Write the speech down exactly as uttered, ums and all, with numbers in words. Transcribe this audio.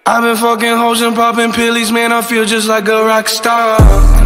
I've been fucking hoes and popping pillies, man, I feel just like a rock star.